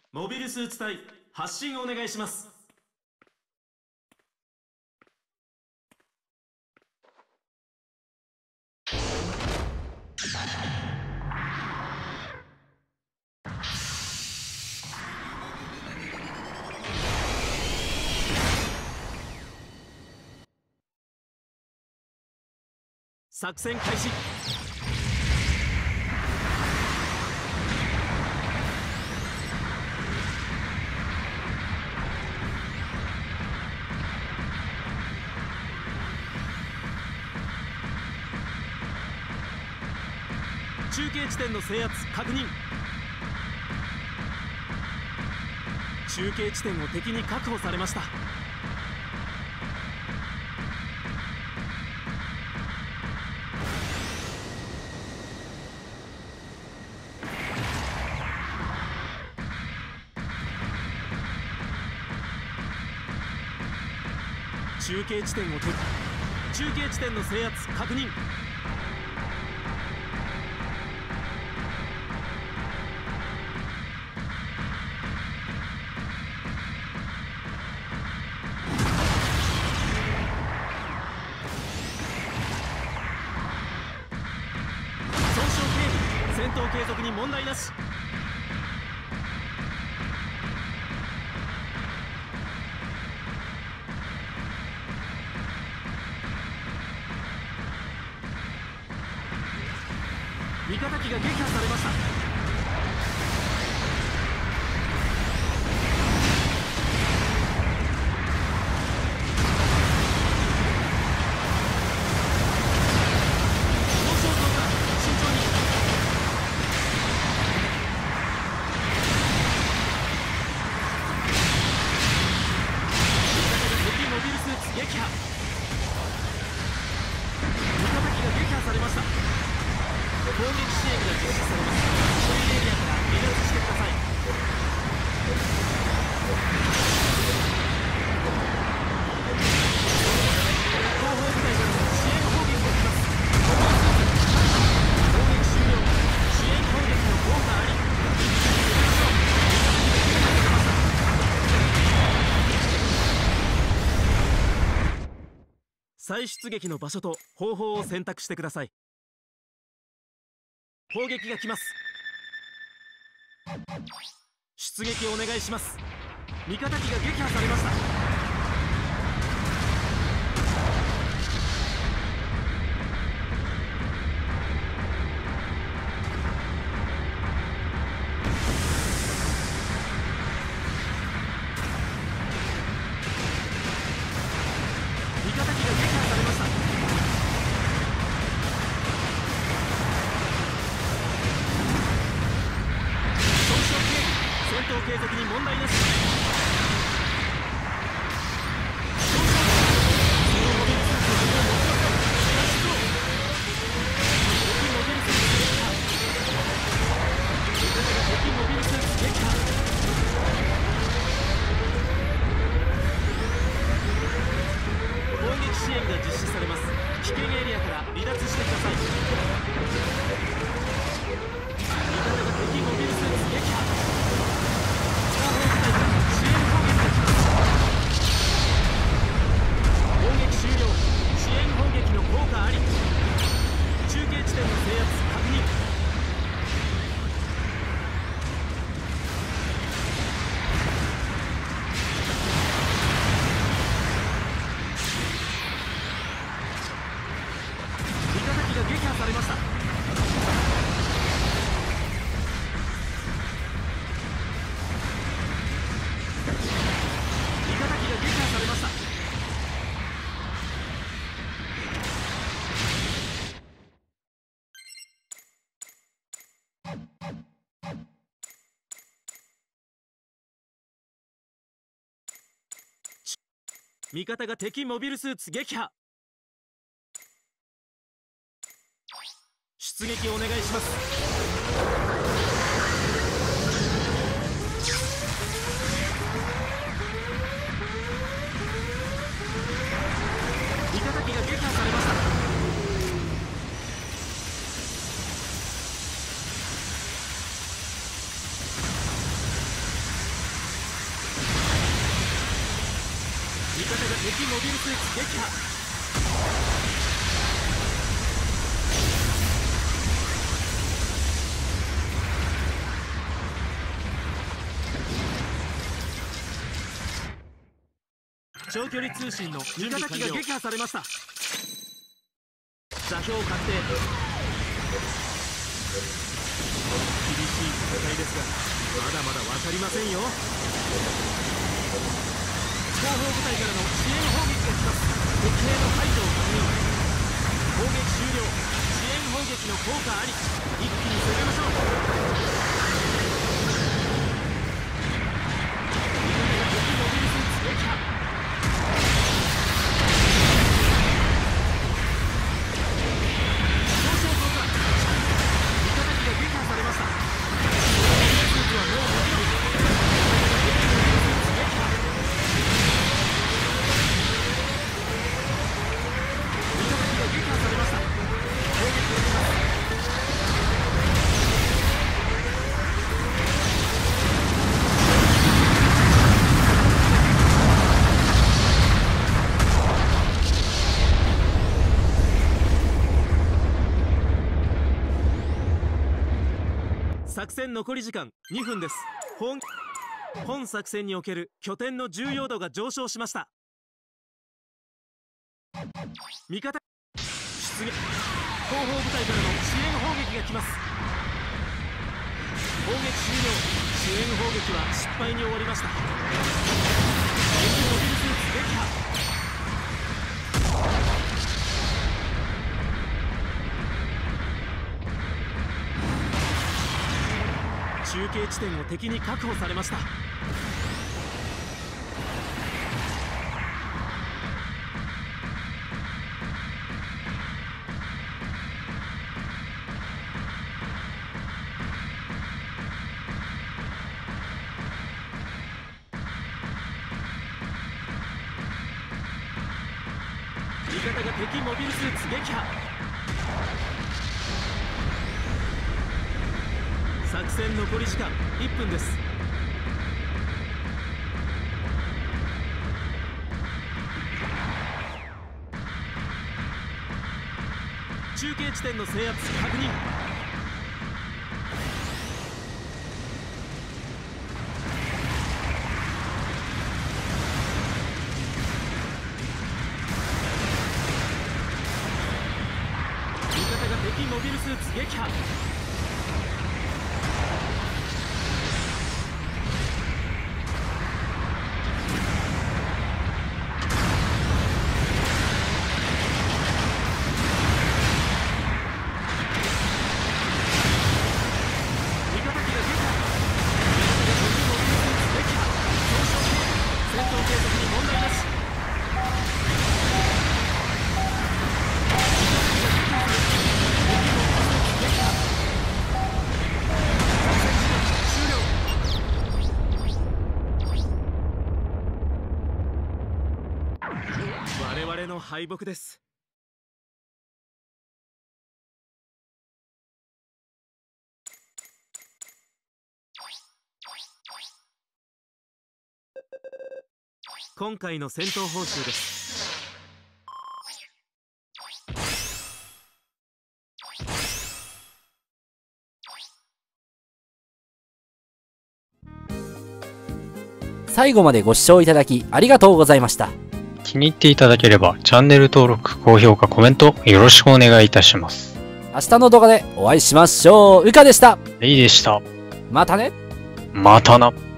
モビルスーツ隊発進お願いします。作戦開始。中継地点の制圧確認。中継地点を敵に確保されました。中継地点を中継地点の制圧確認。損傷警備、戦闘継続に問題なし。味方機が撃破されました。交渉増加、慎重に。敵モビルスーツ撃破。味方機が撃破されました。攻撃支援が実施されます。所有エリアから離脱してください。後方部隊から支援砲撃が来ます。攻撃終了。支援攻撃の効果あり。再出撃の場所と方法を選択してください。砲撃が来ます。出撃お願いします。味方機が撃破されました。味方機が撃破されました。戦闘継続に問題なし。敵モビルスーツ撃破。攻撃支援が実施されます。危険エリアから離脱してください。味方が敵モビルスーツ撃破。攻撃終了。支援砲撃の効果あり。中継地点の制圧確認。味方機が撃破されました。味方機が撃破されました。味方が敵モビルスーツ撃破。出撃お願いします。味方機が撃破されました。 敵モビルスーツ撃破。長距離通信の味方機が撃破されました。座標確定。厳しい戦いですがまだまだ分かりませんよ。後方部隊からの支援砲撃が来ます。敵兵の排除を確認。攻撃終了。支援砲撃の効果あり。一気に攻めましょう。敵モビルスーツ撃破。作戦残り時間2分です。本作戦における拠点の重要度が上昇しました。味方出撃。後方部隊からの支援砲撃が来ます。砲撃終了。支援砲撃は失敗に終わりました。敵モビルスーツ撃破。中継地点を敵に確保されました。味方が敵モビルスーツ撃破。作戦残り時間1分です。中継地点の制圧確認。味方が敵モビルスーツ撃破。我々の敗北です。今回の戦闘報酬です。 最後までご視聴いただきありがとうございました。 気に入っていただければチャンネル登録、高評価、コメントよろしくお願いいたします。 明日の動画でお会いしましょう。うかでした。 レイでした。 またね。 またな。